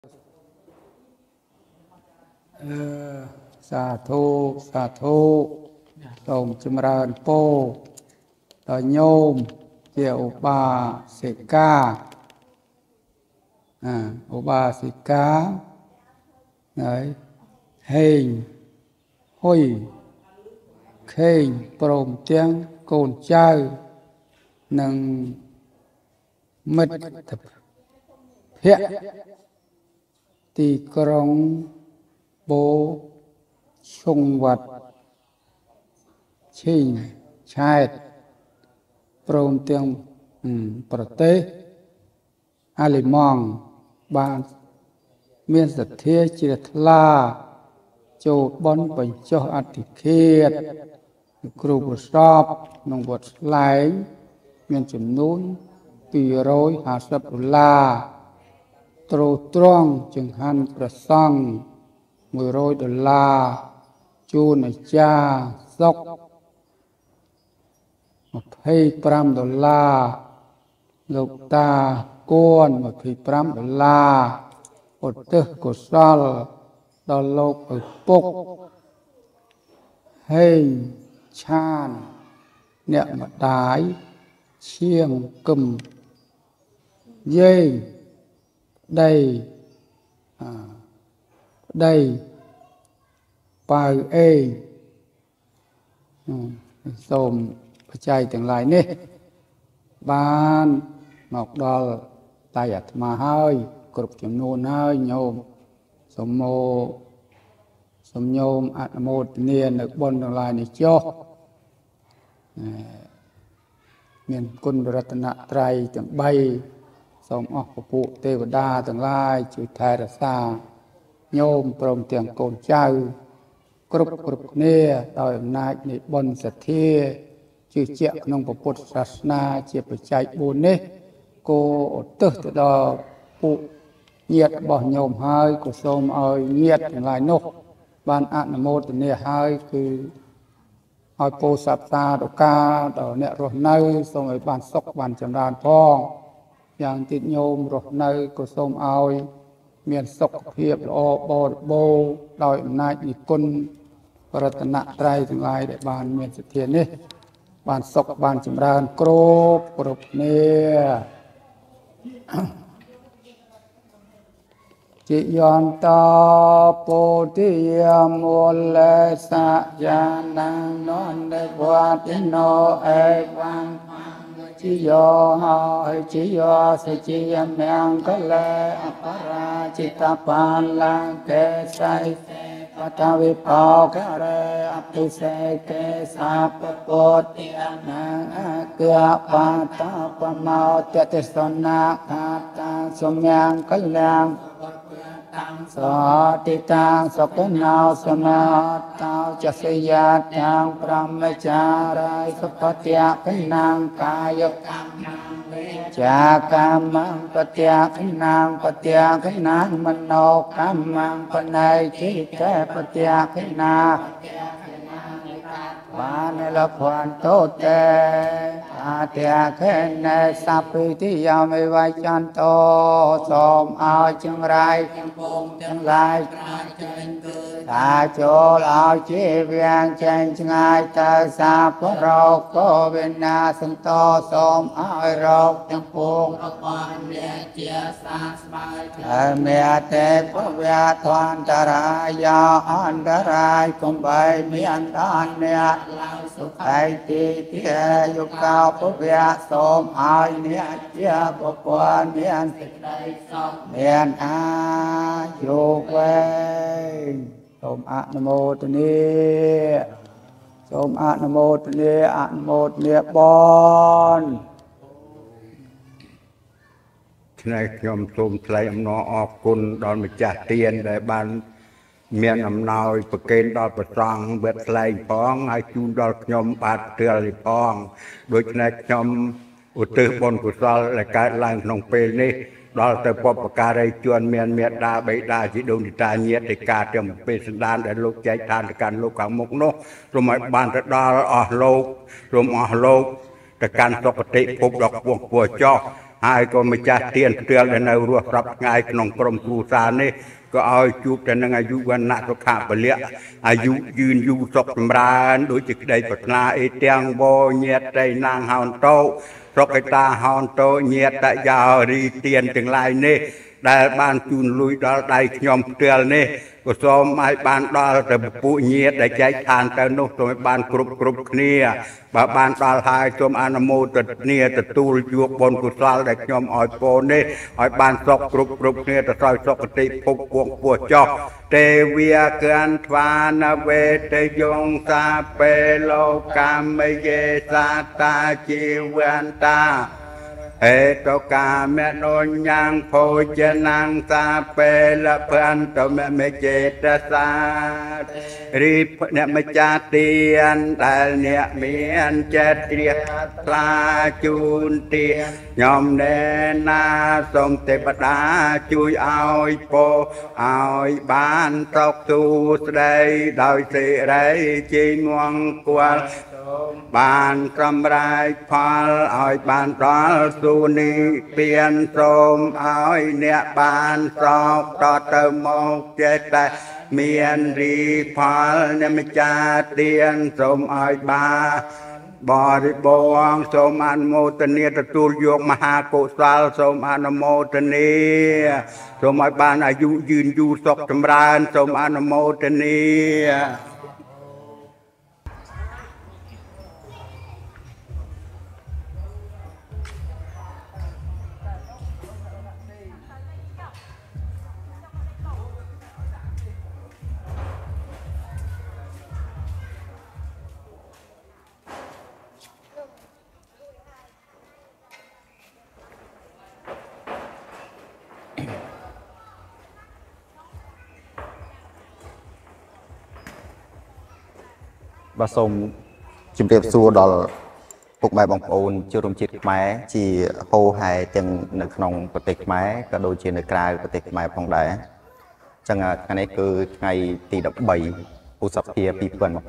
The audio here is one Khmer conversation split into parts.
สาธุสาธุส่งจำเริญโปต่อโยมเจ้าอุบาสิกาอุบาสิกาเฮงหุยเข่งโปร่งเตียงโกนเจ้านังมิตรเพียตีกรองโบชงวัดชิงชายโปร่งเตียงประเทศอาลิมองบานเมียนสัตเทียจิตลาโจบอนปัญจอติเขตครูบทสอบนงบทไหลเมียนจำนวน250 $ตรูตรองจึงหันประสัง$100จูนจาซก$25ลูกตาโกน$25อดเตกุศลดอลโลกปุกให้ชาญเนี่ยมาตายเชียงกึมเย่ได้ไปเองสมพระใจต่างหลายนี่บ้านหมอกดอลตายอัตมาให้กรุบจำนวนให้โยมสมโยมอัตโมดเนียนบนต่างหลายในโจเมียนกุลรัตนตรัยจังใบสมออกปุเทวดาต่างหลายจุดไทยรักษาโยมปรมเตียงโกนเจ้ากรุบเนี่ยโดยอำนาจในบนสัตเทียชื่อเจ้าขนมพุทธศาสนาเจียบใจบุญนี่โกตึกดอปุเงียดบ่โยมให้กุศลเอาเงียดหลายนกบ้านอนุโมทนาให้คือเอาโปสับตาดกาดอกเนี่ยรถเนยส่งไอ้บ้านซกบ้านจำรานพ้องอย่างติดโยมรถเนยกุศลเอาเมียนศกเพียบโอบโบโดยอำนาจนิกุลรัตนตรัยทั้งหลายได้บานเมียนเสถียรนี่บานศกบานจำรานกรุบเนี่ยจิยอนตาโพธิยมุลสะยานังนนเดบวัติโนเอวังจิโยหอยจิโยสจิยเมียงกะเลอปราจิตาปันลังเกสัยปัทวิปากะเรอภิเสเกสัพปะตินังเกือปาตาปะเมาเตติสนาคาตาสมยังกะลังสติตังสกุณาสมาตาจัสยาตังพระมจาราสุปฏิยาขนังกายกรรมังจากรรมังปฏิยาขนังปฏิยาขนังมโนกรรมังปนัยจิตแก่ปฏิยาขนาวานละควันโตเตอาเตียเขนสัพพิติยามิวัยจันโตสมเอาจังไรจังพงจังไรตาโจลเอาชีเวียงเชงงายตาสาพโรโกเวนาสันโตสมเอาโรคจังพงเมียเจียสาสมัยเมียเตปเวียทวันตรายาอันตรายกุมใบเมียนดานเนียสุขไอตีเทียยุกาวปเวียสมเอาเนียเจียปปวนเมียนสิกได้สมเมียนอายุเวสมอนุโมทนีสมอนุโมทนีอนุโมทนีบอนในยมสมไตรอำนอออกคุณดอนมิจฉาเตียนได้บานเมียนอำนอยประเกณฑ์ดอลประตองเบ็ดไหลพ้องให้จูนดอลยมบาดเตือลิพ้องโดยในยมอุตบนกุศลและการล้างนองเปนี้ดอลแต่พบประการจวนเมียนเมียดาใบดาจิโดนิตาเนียติกาเตรียมเป็นสันดานแต่ลูกใจทานการลูกของมุกโนรวมบานตะดอลอโลกรวมอโลกแต่การปกติพบดอกพวงปัวจอกហើយក៏ម្ចាស់ទៀនផ្ទាល់ដែលនៅរស់រាប់ថ្ងៃក្នុងក្រុមគ្រួសារនេះក៏ឲ្យជួបតែនឹងអាយុវណ្ណៈសុខៈពលៈអាយុយឺនយូរសុខចម្រើនដូចជាក្តីប្រាថ្នាអីទាំងវញាតតៃណាងហោនតោសុខេតាហោនតោញាតយោរីទៀនទាំងឡាយនេះដែលបានជូនលុយដល់ដៃខ្ញុំផ្ទាល់នេះក៏សូមឲ្យបានដល់ទៅពួកញាតិដែលចែកឋានទៅនោះសូមឲ្យបានគ្រប់គ្នាបើបានដល់ហើយសូមអនុមោទនាទទួលយកបុណ្យកុសលដែលខ្ញុំឲ្យពរនេះឲ្យបានសុខគ្រប់គ្នាទៅសោយសុគតិភពពួកពោះចោះទេវាកានថ្វានវេតយងសាពេលោកាមយេសាតាជីវន្តាเอตกาเมโนยังโพเจนังสาเปละพันตเมเมเจตสารีเนมจาเตียนแต่เนเมียนเจตเรียปลาจูนเตียยอมเนนาสมเทปดาจุยเอาโปเอาบ้านตกตูสไดดอยสิไรจีมวงกวลบ้านกำไรพอลอ้อยบ้านร้อนสุนีเปลี่ยนโสมอ้อยเนี่ยบ้านสอกต่อเติมโมกเจตเมียนรีพอลเนี่ยไม่จ่าเตียนโสมอ้อยบ้าบริบวงโสมอนุโมทนีตตูลยกมหากุศลโสมอนุโมทนีโสมอ้อยบ้านอายุยืนอยู่ศกจำรานโสมอนุโมทนีបាទសូមជម្រាបសួរដល់ពុកម៉ែបងប្អូនជារួមជាតិខ្មែរជាហូហែទាំងនៅក្នុងប្រទេសខ្មែរក៏ដូចជានៅក្រៅប្រទេសខ្មែរផងដែរអញ្ចឹងថ្ងៃនេះគឺថ្ងៃទី13ឧសភា2024អញ្ចឹង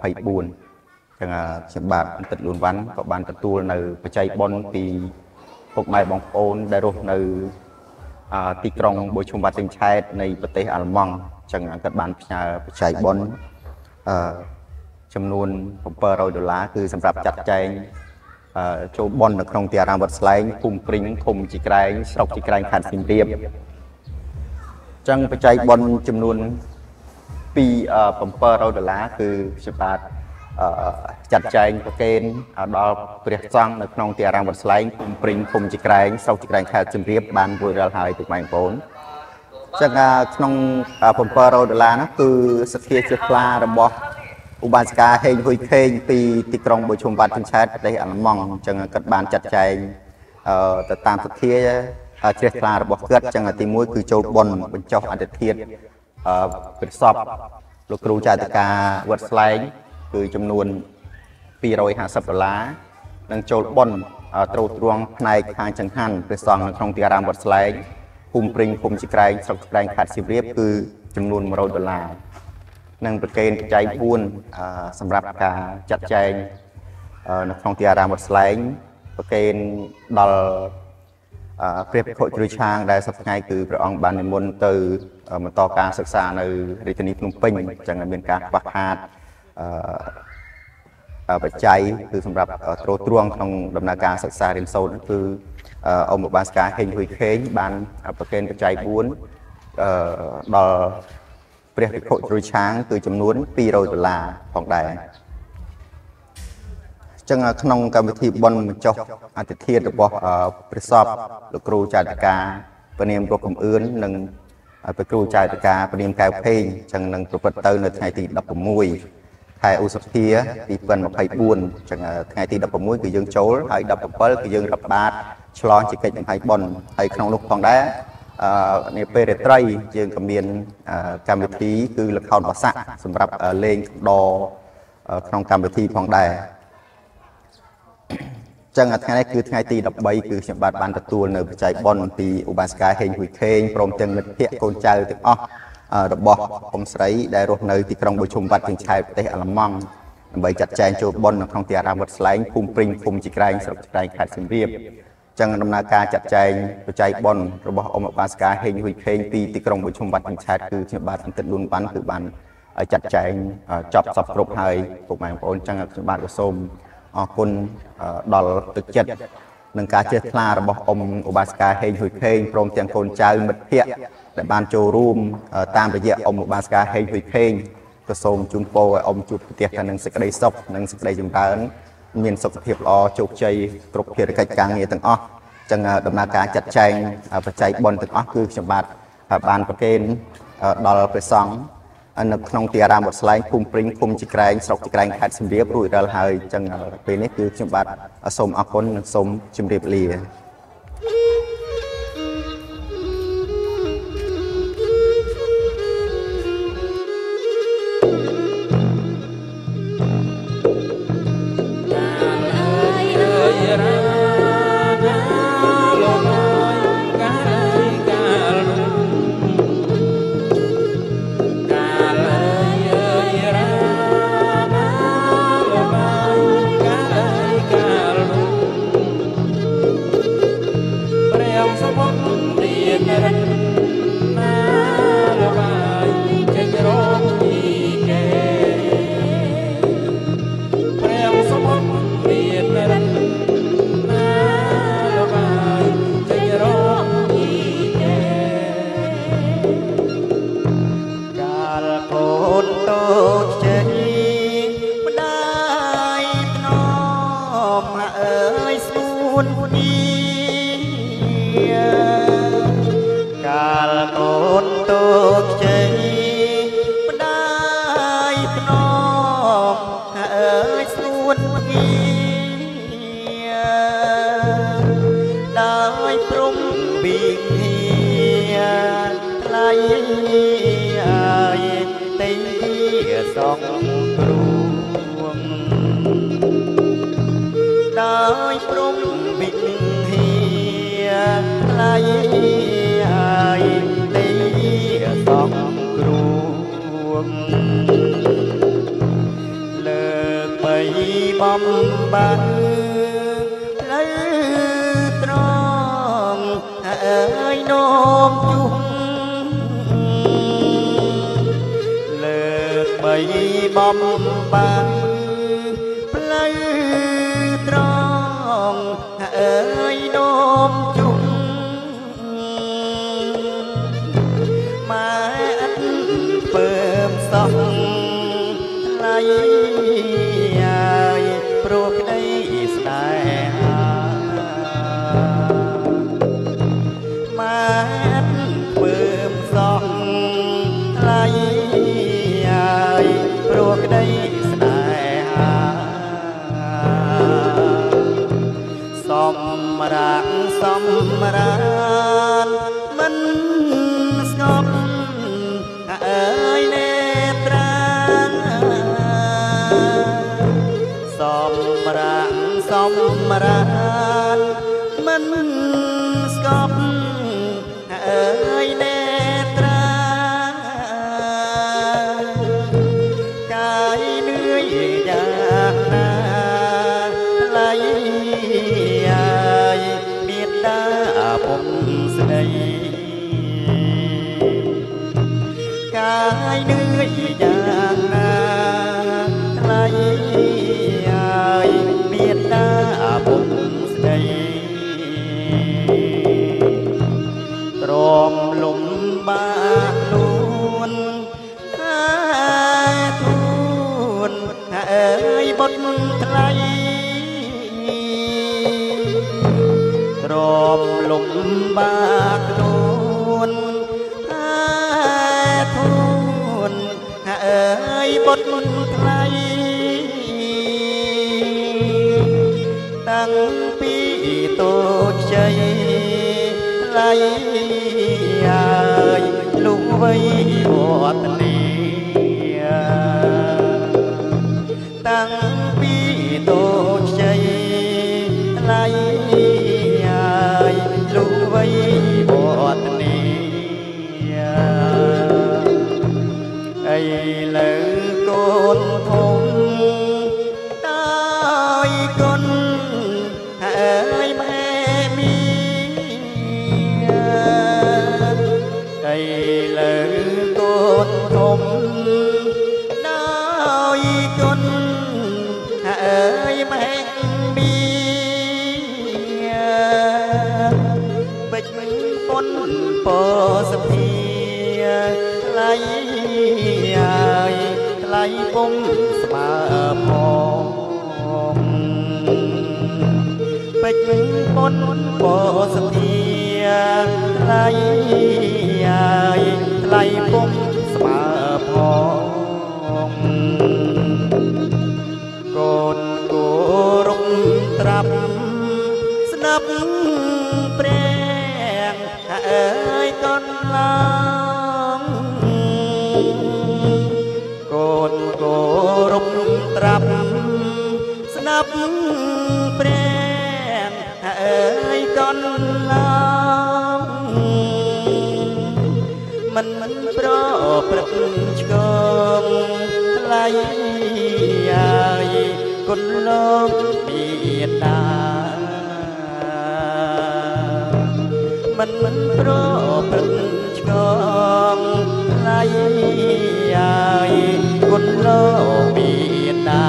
ខ្ញុំបាទបន្តិតលួនវ៉ាន់ក៏បានទទួលនៅបច្ច័យបុណ្យពីពុកម៉ែបងប្អូនដែលរស់នៅទីក្រុងបូឈុំវ៉ាត់ទិញឆែតនៃប្រទេសអាល្លឺម៉ង់អញ្ចឹងគាត់បានផ្ញើបច្ច័យបុណ្យចំនួន$700គឺសម្រាប់ចាត់ចែងចូលបុណ្យនៅក្នុងទីអារាមវត្តស្លែងភូមិព្រីងឃុំជីក្រែងស្រុកជីក្រែងខេត្តសៀមរាបអញ្ចឹងបច្ច័យបុណ្យចំនួន$700គឺខ្ញុំបាទចាត់ចែងប្រកេនដល់ព្រះសង្ឃនៅក្នុងទីអារាមវត្តស្លែងភូមិព្រីងឃុំជីក្រែងស្រុកជីក្រែងខេត្តសៀមរាបបានរួចរាល់ហើយទូកម៉ែបងប្អូនអញ្ចឹងក្នុង$700នោះគឺសទ្ធាជ្រះថ្លារបស់ឧបាសិកាហេងហ៊ុយខេងពីទីក្រុងបូឈុំវ៉ាត់ទិញឆែតប្រទេសអាល្លឺម៉ង់អញ្ចឹងគាត់បានចាត់ចែងទៅតាមសទ្ធាជ្រះថ្លារបស់គាត់អញ្ចឹងទី1គឺចូលបុណ្យបញ្ចុះអត្តធាតុព្រះសពលោកគ្រូចាតិកាវត្តស្លែងគឺចំនួន$250និងចូលបុណ្យត្រួតត្រងផ្នែកខាងចង្ហាន់ព្រះសង្ឃនៅក្នុងទីអារាមវត្តស្លែងភូមិព្រីងភូមិជីក្រែងស្រុកជីក្រែងខេត្តសៀមរាបគឺចំនួន$100និងប្រកេនបច្ច័យ4សម្រាប់ការចាត់ចែងនៅក្នុងទីអារាមវត្តស្លែងប្រកេនដល់ព្រះភិក្ខុជ្រោយឆាងដែលសប្តាហ៍ថ្ងៃគឺព្រះអង្គបាននិមន្តទៅបន្តការសិក្សានៅរាជធានីភ្នំពេញអញ្ចឹងមានការខ្វះខាតបច្ច័យគឺសម្រាប់ត្រួតត្រងក្នុងដំណើរការសិក្សារៀនសូត្រគឺអង្គឧបាសិកាហេងហ៊ុយខេងបានប្រកេនបច្ច័យ4ដល់ព្រះភិក្ខុជ្រោយឆាងគឺចំនួន$200ផងដែរអញ្ចឹងក្នុងកម្មវិធីបុណ្យបញ្ចុះអត្តធាតុរបស់ព្រះសពលោកគ្រូចាតិកាព្រះនាមរកកំអឿននិងព្រះគ្រូចាតិកាព្រះនាមកែវភេងអញ្ចឹងនឹងប្រព្រឹត្តទៅនៅថ្ងៃទី16ខែឧសភា2024អញ្ចឹងថ្ងៃទី16គឺយើងចូលហើយ17គឺយើងរាប់បាតឆ្លងជាកិច្ចបង្ហាញបុណ្យហើយក្នុងនោះផងដែរនាពេលរាត្រីយើងក៏មានកម្មវិធីគឺល្ខោនបាសាក់សម្រាប់លេងកំដរក្នុងកម្មវិធីផងដែរអញ្ចឹងថ្ងៃនេះគឺថ្ងៃទី13គឺខ្ញុំបានទទួលនៅបច្ច័យបុណ្យពីឧបាសិកាហេងហ៊ុយខេងព្រមទាំងមិត្តភ័ក្តិកូនចៅទាំងអស់របស់អ៊ំស្រីដែលរស់នៅទីក្រុងបូឈុំវ៉ាត់ទិញឆែតប្រទេសអាល្លឺម៉ង់ដើម្បីចាត់ចែងចូលបុណ្យនៅក្នុងទីអារាមវត្តស្លែងភូមិព្រីងភូមិជីក្រែងស្រុកជីក្រែងខេត្តសៀមរាបអញ្ចឹចឹងដំណើរការចាត់ចែងបច្ច័យបុណ្យរបស់អ៊ំឧបាសិកាហេងហ៊ុយខេងពីទីក្រុងប្រជុំវត្តកញ្ឆែតគឺខ្ញុំបាទអន្តិតលួនបានគឺបានចាត់ចែងចប់សពគ្រប់ហើយពុកម៉ែបងប្អូនចឹងខ្ញុំបាទក៏សូមអរគុណដល់ទឹកចិត្តនឹងការចេះថ្លារបស់អ៊ំឧបាសិកាហេងហ៊ុយខេងព្រមទាំងកូនចៅមិត្តភ័ក្តិដែលបានចូលរួមតាមរយៈអ៊ំឧបាសិកាហេងហ៊ុយខេងក៏សូមជូនពរឲ្យអ៊ំជួបប្រទះតែនឹងសេចក្តីសុខនិងសេចក្តីចម្រើនមានសុខភាពល្អជោគជ័យគ្រប់ភារកិច្ចការងារទាំងអស់ចឹងដំណើរការចាត់ចែងបច្ច័យបុណ្យទាំងអស់គឺខ្ញុំបាទបានប្រគេនដល់ព្រះសង្ឃនៅក្នុងទីអារាមវត្តស្លែងភូមិព្រីងភូមិជីក្រែងស្រុកជីក្រែងខេត្តសៀមរាបរួចរាល់ហើយចឹងពេលនេះគឺខ្ញុំបាទសូមអរគុណនិងសូមជម្រាបលាហើយគុណហើយម៉ែមីនធំដោយជន់ហើយម៉ែមីបិចពុនពោសភាថ្លៃហើយថ្លៃពុំស្មើផងបិចពុនពោសភាថ្លៃហើយថ្លៃពុំស្មើផងកូនគោរពត្រាប់ស្នាប់ព្រះអើយកូនឡាកូនគោរពត្រាប់ស្នាប់ព្រះអើយកូនឡាមិនប្រព្រឹត្តឆ្កងថ្លៃហើយគុណលោកមេត្តាមិនប្រព្រឹត្តឆ្កងថ្លៃហើយគុណលោកមេត្តា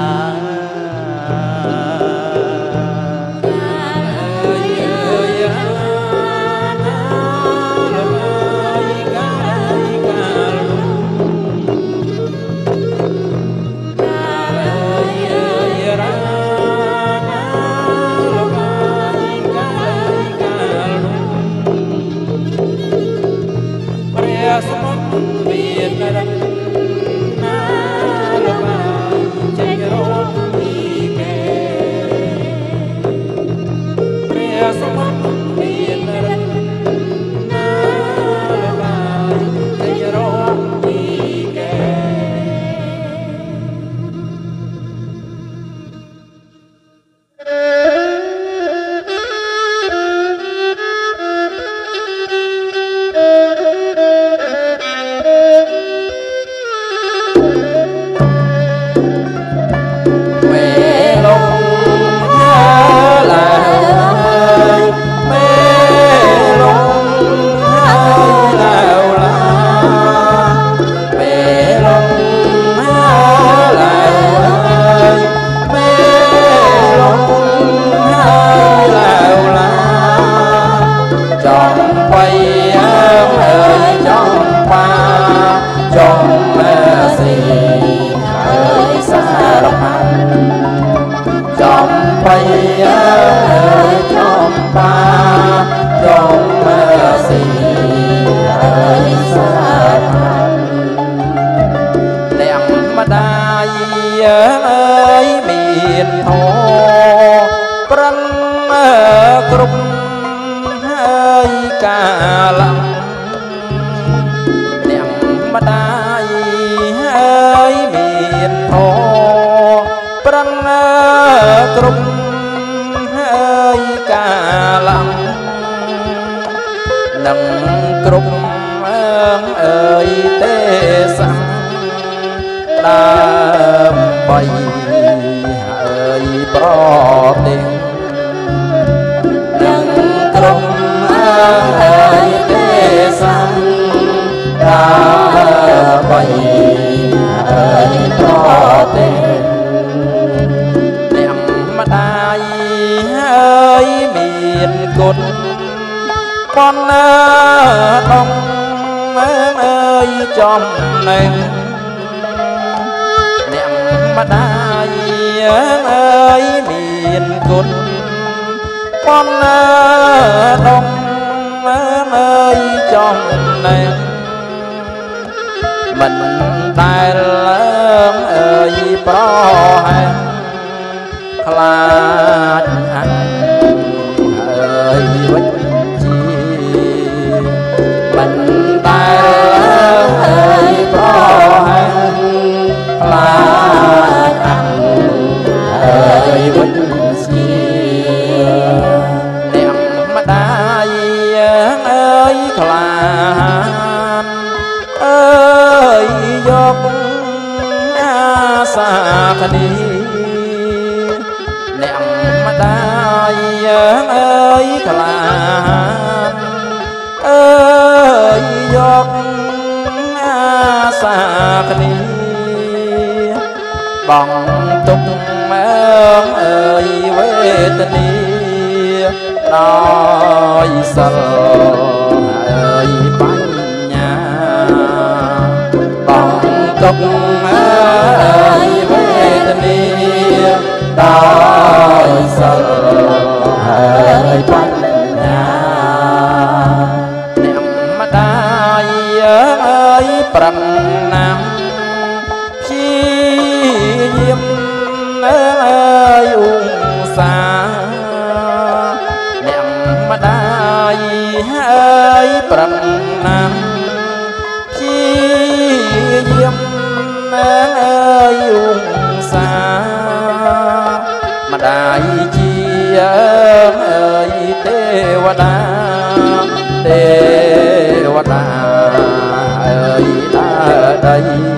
សសាគ្នាបងទុកមើងអើយវេទនាដោយសិលហើយបញ្ញាបងទុកមើងវេទនាដោយសិលហើយបញ្ញាអ្នកម្ដាយអើយប្រឹងណាំព្យាយាមអើយឧស្សាហ៍អ្នកម្ដាយអើយប្រឹងណាំព្យាយាមអើយឧស្សាហ៍ម្ដាយជាអើយទេវតាទេវតាអើយដើរដី